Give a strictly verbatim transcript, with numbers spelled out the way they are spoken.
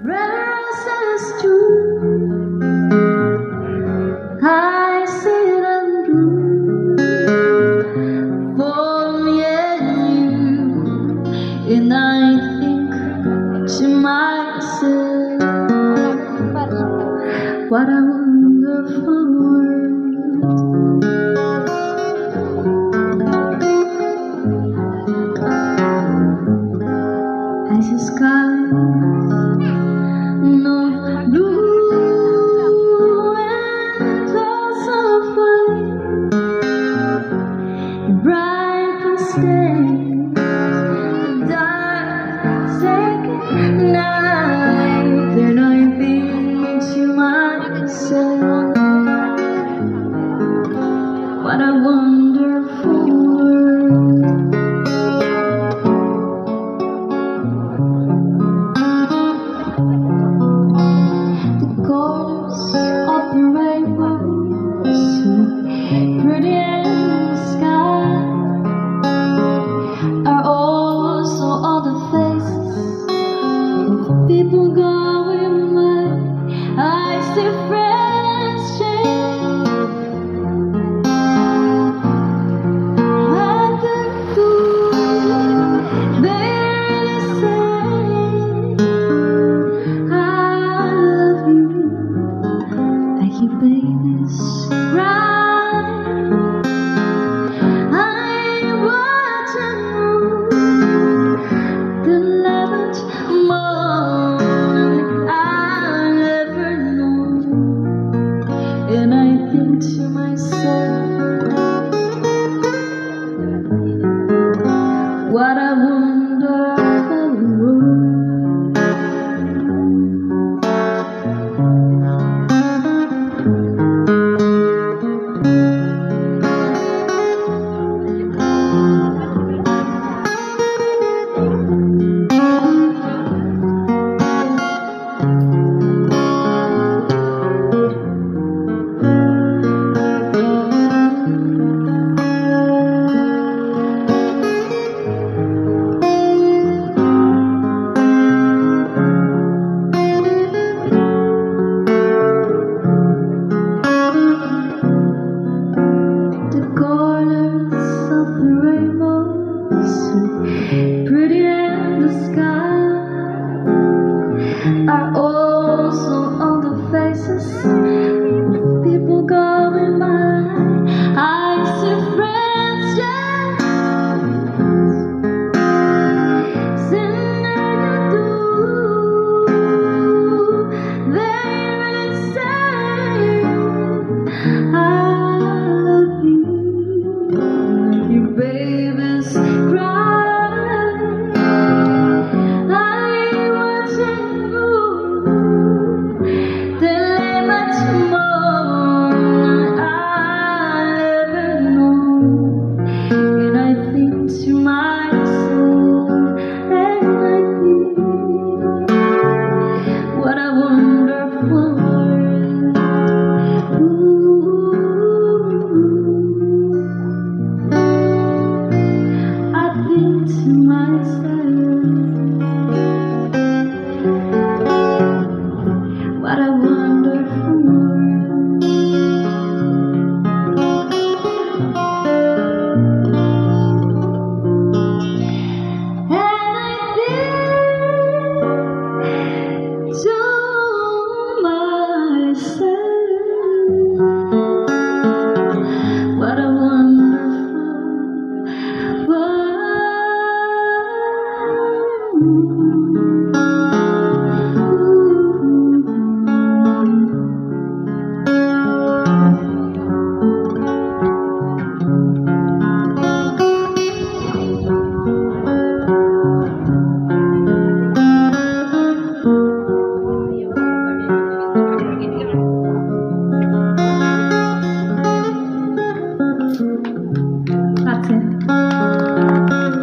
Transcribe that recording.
Roses too, I see them blue for me and you, and I think to myself, what a wonderful world. I see skies no blue and clouds of white, bright and stay, dark second night, and I think to myself, what a wonderful world. People going by, I see friends change. I can do, they really say, I love you. I hear babies cry. I watch and move the eleventh month. And I think to myself, what a wonderful world. Pretty in the sky are also on the faces of people going by. I see friends just sitting there do. They really say, I love you. You babies cry. What a wonderful world. And I think to myself, what a wonderful world.